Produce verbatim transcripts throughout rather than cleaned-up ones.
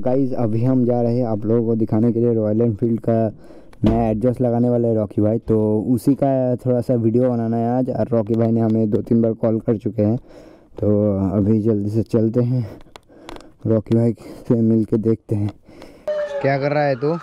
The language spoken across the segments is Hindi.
गाइज अभी हम जा रहे हैं आप लोगों को दिखाने के लिए रॉयल एनफील्ड का नया एडजस्ट लगाने वाला है रॉकी भाई। तो उसी का थोड़ा सा वीडियो बनाना है आज, और रॉकी भाई ने हमें दो तीन बार कॉल कर चुके हैं। तो अभी जल्दी से चलते हैं, रॉकी भाई से मिल के देखते हैं। क्या कर रहा है तू?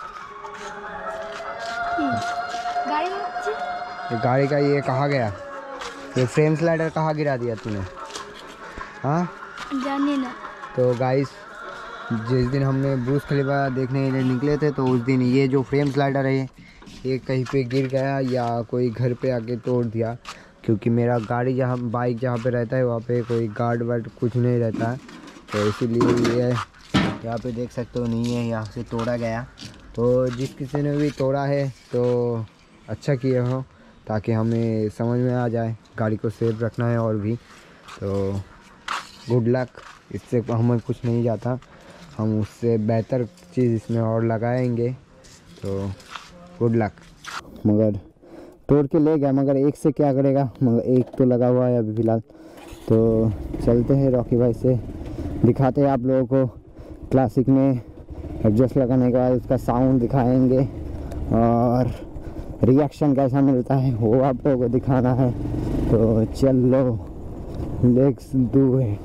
गाड़ी गाड़ी का ये कहाँ गया? ये फ्रेम स्लाइडर कहाँ गिरा दिया तूने? हाँ जाने ना। तो गाइस जिस दिन हमने ब्रूस खलीफा देखने के लिए निकले थे, तो उस दिन ये जो फ्रेम स्लाइडर है ये कहीं पे गिर गया या कोई घर पे आके तोड़ दिया, क्योंकि मेरा गाड़ी जहाँ बाइक जहाँ पे रहता है वहाँ पे कोई गार्ड वार्ड कुछ नहीं रहता है। तो इसीलिए ये यहाँ पे देख सकते हो नहीं है, यहाँ से तोड़ा गया। तो जिस किसी ने भी तोड़ा है तो अच्छा किए हो, ताकि हमें समझ में आ जाए गाड़ी को सेफ रखना है। और भी तो गुड लक, इससे हमें कुछ नहीं जाता, हम उससे बेहतर चीज़ इसमें और लगाएंगे। तो गुड लक। मगर तोड़ के ले गया, मगर एक से क्या करेगा, मगर एक तो लगा हुआ है अभी फ़िलहाल। तो चलते हैं रॉकी भाई से दिखाते हैं आप लोगों को क्लासिक में एडजस्ट लगाने के बाद उसका साउंड दिखाएंगे, और रिएक्शन कैसा मिलता है वो आप लोगों को दिखाना है। तो चलो लेट्स डू इट।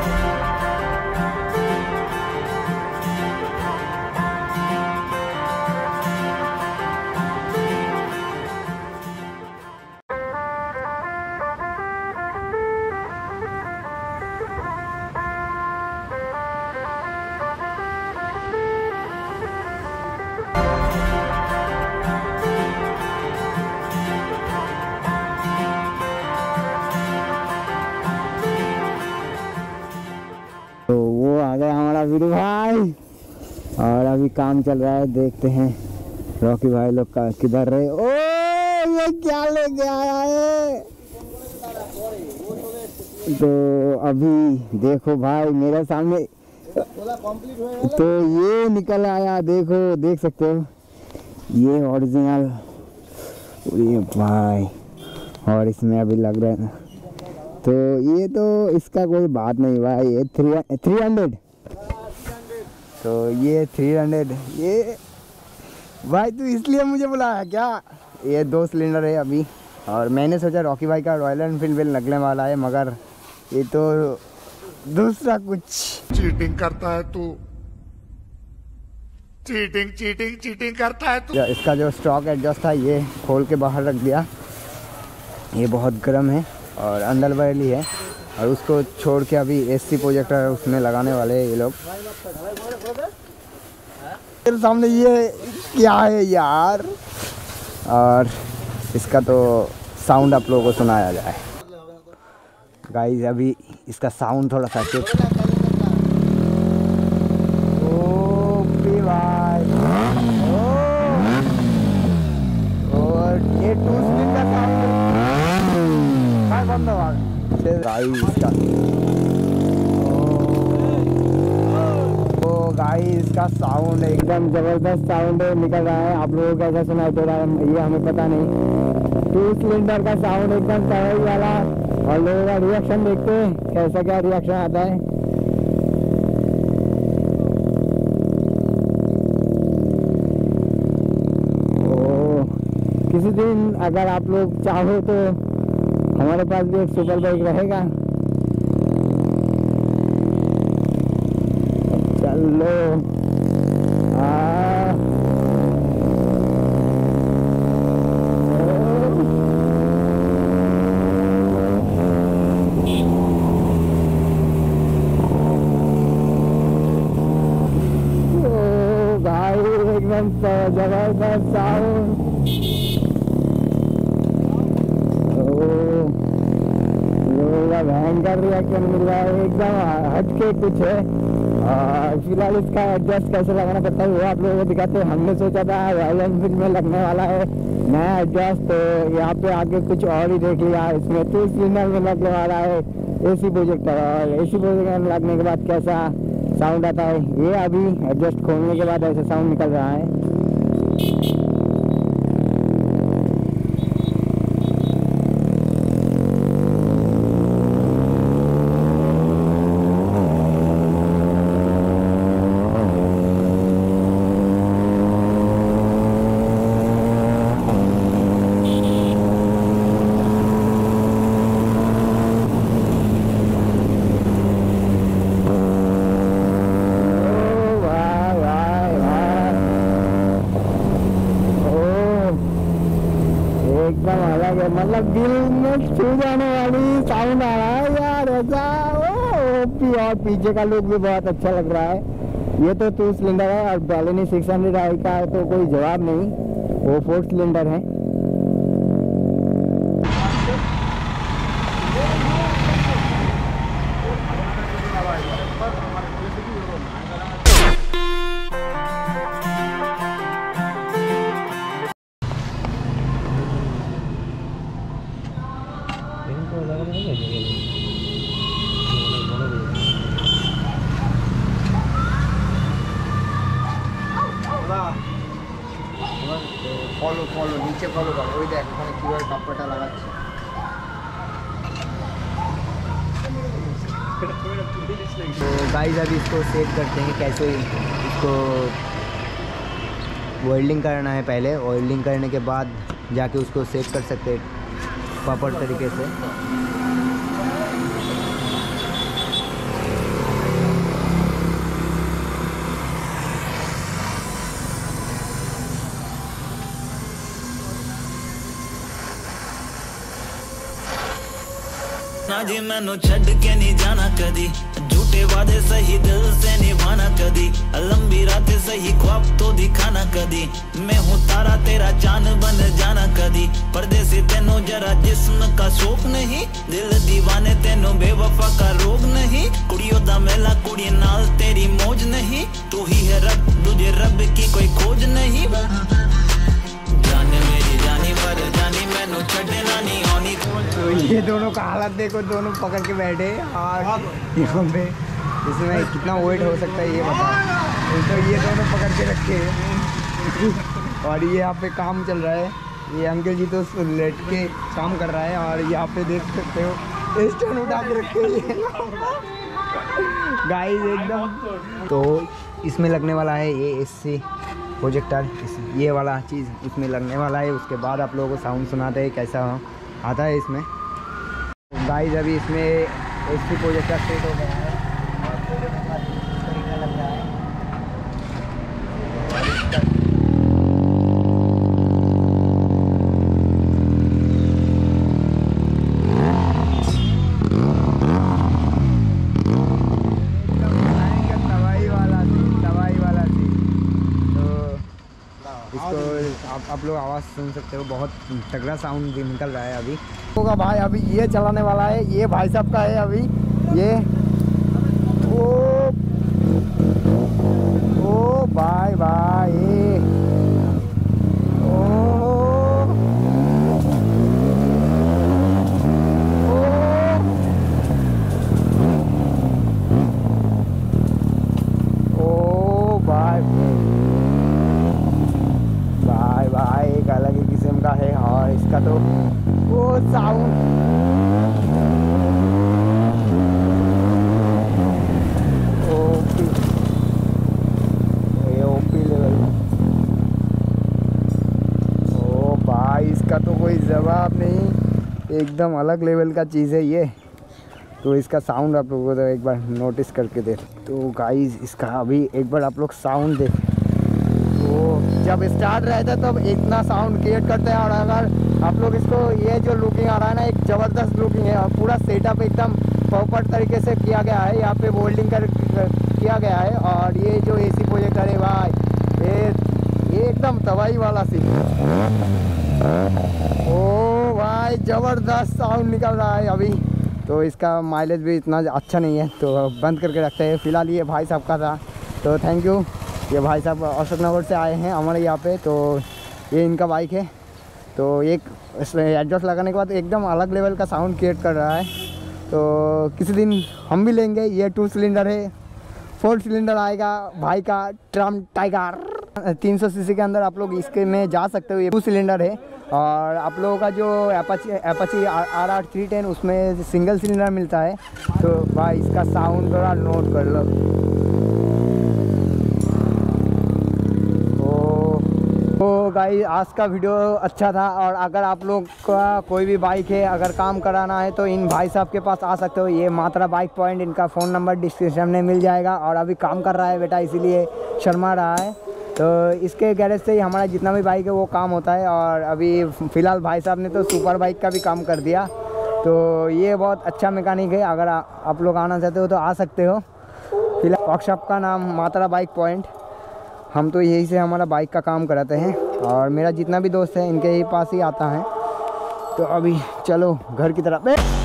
तो वो आ गया हमारा वीडियो भाई, और अभी काम चल रहा है, देखते हैं रॉकी भाई लोग का किधर रहे। ओ ये क्या लेके आया है? तो अभी देखो भाई मेरे सामने तो ये निकल आया, देखो देख सकते हो ये ओरिजिनल भाई, और इसमें अभी लग रहा है ना। तो ये तो इसका कोई बात नहीं भाई, ये थ्री थ्री हंड्रेड तो ये थ्री हंड्रेड ये भाई तू इसलिए मुझे बुलाया क्या? ये दो सिलेंडर है अभी, और मैंने सोचा रॉकी भाई का रॉयल एनफील्ड बिल लगने वाला है, मगर ये तो दूसरा कुछ। चीटिंग करता है तू, चीटिंग चीटिंग चीटिंग करता है तू। इसका जो स्टॉक एडजस्ट था ये खोल के बाहर रख दिया, ये बहुत गर्म है और अंदर वाली है, और उसको छोड़ के अभी एसी प्रोजेक्टर उसमें लगाने वाले हैं ये लोग। मेरे सामने ये क्या है यार, और इसका तो साउंड आप लोगों को सुनाया जाए गाइस। अभी इसका साउंड थोड़ा सा चेक। ओके भाई, और ये टू स्पीड का साउंड गाइस इसका। तो गाइस इसका साउंड एकदम जबरदस्त साउंड निकल रहा है, आप लोगों को कैसा सुनाई दे रहा है ये हमें पता नहीं। टू सिलेंडर का साउंड एकदम तगड़ी वाला, और लोगों का रिएक्शन देखते हैं कैसा क्या रिएक्शन आता है। तो किसी दिन अगर आप लोग चाहो तो हमारे पास भी एक सुपर बाइक रहेगा। चलो हाँ भाई एकदम जबरदस्त साउंड। भयंकर रिएक्शन मिल रहा है, एकदम हटके कुछ है। फिलहाल इसका एडजस्ट कैसे लगाना पड़ता है वो आप लोगों को दिखाते हैं। हमने सोचा था रॉयल एनफील्ड में लगने वाला है नया एडजस्ट, तो यहाँ पे आके कुछ और ही देख लिया। इसमें टू सिलेंडर में लगने वाला है एसी प्रोजेक्टर, और एसी प्रोजेक्टर लगने के बाद कैसा साउंड आता है ये अभी एडजस्ट खोलने के बाद ऐसा साउंड निकल रहा है। मतलब दिल में छू जाने वाली साउंड आ रहा है यार ऐसा। ओपी और पीछे का लुक भी बहुत अच्छा लग रहा है। ये तो टू सिलेंडर है और बैलेनी सिक्स हंड्रेड आई का तो कोई जवाब नहीं, वो फोर सिलेंडर है। ফলো ফলো নিচে ফলো করো, ওই দেখ ওখানে কিভাবে কাপড়টা লাগাচ্ছে। तो गाइस अभी इसको सेट करते हैं कैसे इसको वेल्डिंग करना है। पहले वेल्डिंग करने के बाद जाके उसको सेट कर सकते हैं प्रॉपर तरीके से। ना जी मैनू छड़ के नहीं जाना कदी, झूठे वादे सही दिल से निभाना कदी, लंबी रातें सही ख्वाब तो दिखाना कदी। मैं हूँ तारा तेरा चांद बन जाना कदी, परदेसी तेनों जरा जिस्म का शौक नहीं, दिल दीवाने तेनों बेवफा का रोग नहीं। कुड़ियों दा मेला कुड़ी नाल तेरी मौज नहीं, तू ही है रब तुझे रब की कोई खोज नहीं। जाने मेरी जानी पर जानी मैनू छड़ना नहीं आनी। तो ये दोनों का हालत देखो, दोनों पकड़ के बैठे और यहाँ पे इसमें कितना वेट हो सकता है ये बताओ। तो ये दोनों पकड़ के रखे हैं और ये यहाँ पे काम चल रहा है। ये अंकल जी तो लेट के काम कर रहा है और यहाँ पे देख सकते हो स्टैंड उठा के रखे हैं गाइस एकदम। तो इसमें लगने वाला है ये एसी प्रोजेक्टर, ये वाला चीज़ इसमें लगने वाला है। उसके बाद आप लोगों को साउंड सुनाते हैं कैसा आता है इसमें। गाइस अभी इसमें एसी प्रोजेक्टर सेट हो गया है और तरीका लग रहा है। आप, आप लोग आवाज़ सुन सकते हो, बहुत तगड़ा साउंड भी निकल रहा है अभी होगा भाई। अभी ये चलाने वाला है, ये भाई साहब का है अभी ये। ओ ओ भाई भाई ओ, ओ, ओ भाई भाई भाई एक अलग ही किस्म का है। और इसका तो वो साउंड ओपी, ये ओपी लेवल। ओ भाई इसका तो कोई जवाब नहीं, एकदम अलग लेवल का चीज़ है ये। तो इसका साउंड आप लोगों को तो एक बार नोटिस करके देख। तो गाइस इसका अभी एक बार आप लोग साउंड देख, जब स्टार्ट रहता है तब इतना साउंड क्रिएट करते हैं। और अगर आप लोग इसको ये जो लुकिंग आ रहा है ना, एक ज़बरदस्त लुकिंग है और पूरा सेटअप एकदम प्रॉपर तरीके से किया गया है। यहाँ पे वेल्डिंग कर किया गया है। और ये जो एसी प्रोजेक्टर है भाई, ये ये एकदम तबाही वाला सी। ओ भाई ज़बरदस्त साउंड निकल रहा है अभी। तो इसका माइलेज भी इतना अच्छा नहीं है तो बंद करके रखते हैं फ़िलहाल। ये भाई साहब का था, तो थैंक यू। ये भाई साहब अशोकनगर से आए हैं हमारे यहाँ पे। तो ये इनका बाइक है। तो एक एडजस्ट लगाने के बाद एकदम अलग लेवल का साउंड क्रिएट कर रहा है। तो किसी दिन हम भी लेंगे। ये टू सिलेंडर है, फोर सिलेंडर आएगा भाई का ट्रम टाइगर। तीन सौ सीसी के अंदर आप लोग इसके में जा सकते हो। ये टू सिलेंडर है। और आप लोगों का जो Apache Apache R R three ten उसमें सिंगल सिलेंडर मिलता है। तो भाई इसका साउंड थोड़ा नोट कर लो। तो गाइस आज का वीडियो अच्छा था। और अगर आप लोग का कोई भी बाइक है, अगर काम कराना है तो इन भाई साहब के पास आ सकते हो। ये मात्रा बाइक पॉइंट, इनका फ़ोन नंबर डिस्क्रिप्शन में मिल जाएगा। और अभी काम कर रहा है बेटा, इसीलिए शर्मा रहा है। तो इसके गैरेज से ही हमारा जितना भी बाइक है वो काम होता है। और अभी फ़िलहाल भाई साहब ने तो सुपर बाइक का भी काम कर दिया। तो ये बहुत अच्छा मैकेनिक है, अगर आ, आप लोग आना चाहते हो तो आ सकते हो। फिलहाल वर्कशॉप का नाम मात्रा बाइक पॉइंट, हम तो यही से हमारा बाइक का काम कराते हैं। और मेरा जितना भी दोस्त है इनके ही पास ही आता है। तो अभी चलो घर की तरफ।